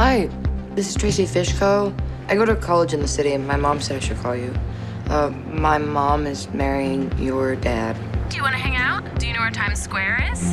Hi, this is Tracy Fishko. I go to college in the city, and my mom said I should call you. My mom is marrying your dad. Do you want to hang out? Do you know where Times Square is?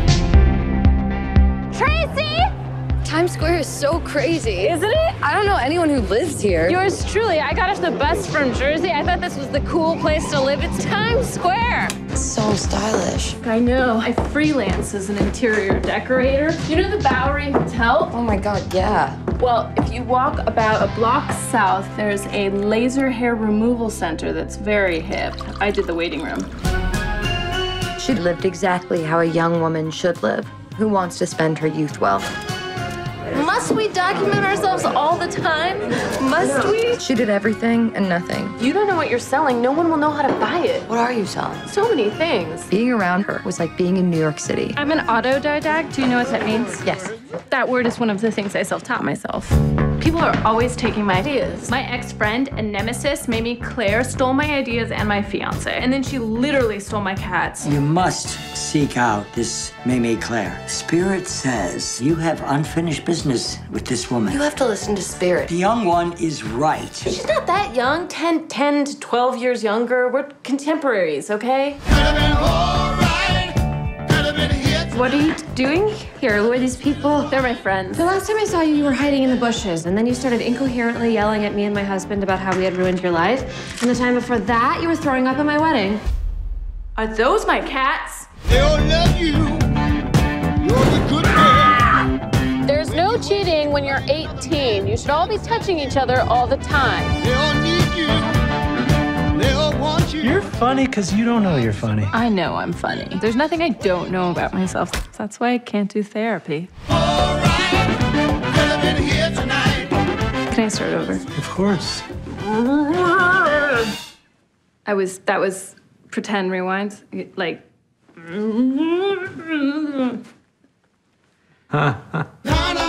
Tracy! Times Square is so crazy. Isn't it? I don't know anyone who lives here. Yours truly. I got off the bus from Jersey. I thought this was the cool place to live. It's Times Square. It's so stylish. I know. I freelance as an interior decorator. You know the Bowery Hotel? Oh my God, yeah. Well, if you walk about a block south, there's a laser hair removal center that's very hip. I did the waiting room. She lived exactly how a young woman should live, who wants to spend her youth well. Must we document ourselves all the time? Must we? She did everything and nothing. You don't know what you're selling. No one will know how to buy it. What are you selling? So many things. Being around her was like being in New York City. I'm an autodidact. Do you know what that means? Yes. That word is one of the things I self-taught myself. People are always taking my ideas. My ex-friend and nemesis, Mamie Claire, stole my ideas and my fiance. And then she literally stole my cats. You must seek out this Mamie Claire. Spirit says you have unfinished business with this woman. You have to listen to Spirit. The young one is right. She's not that young, 10 to 12 years younger. We're contemporaries, okay? What are you doing here? Who are these people? They're my friends. The last time I saw you, you were hiding in the bushes, and then you started incoherently yelling at me and my husband about how we had ruined your life. And the time before that, you were throwing up at my wedding. Are those my cats? They'll love you. You're the good girl. There's no cheating when you're 18. You should all be touching each other all the time. They'll need you. They'll want you. You're funny because you don't know you're funny. I know I'm funny. There's nothing I don't know about myself. That's why I can't do therapy. All right. Could have been here tonight. Can I start over? Of course. That was pretend rewind. Like. Na, na.